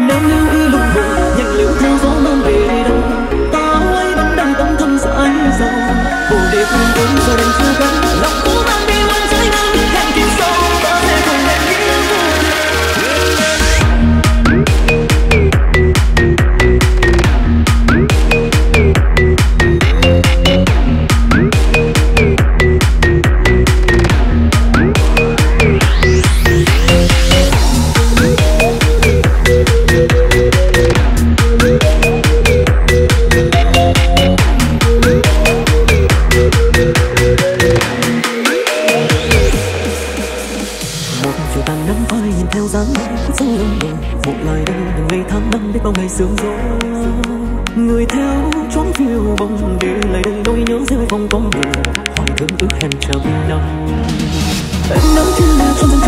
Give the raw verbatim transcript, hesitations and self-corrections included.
nên lưu ý lúc buồn, nhanh liễu theo gió mang về đi đâu. Ta ấy vẫn đang tâm thầm dãi dầu, bồ đề phương vốn giờ đành chưa gắn, lòng cố mang đi muôn trái ngang, hẹn kiếp sau ta sẽ cùng em nghĩa vô. Ngày sương gió người theo choáng phiêu bóng để lại đây nỗi nhớ rơi vòng con buồn hoài thương ước hẹn trăm năm em nắng trên lửa trong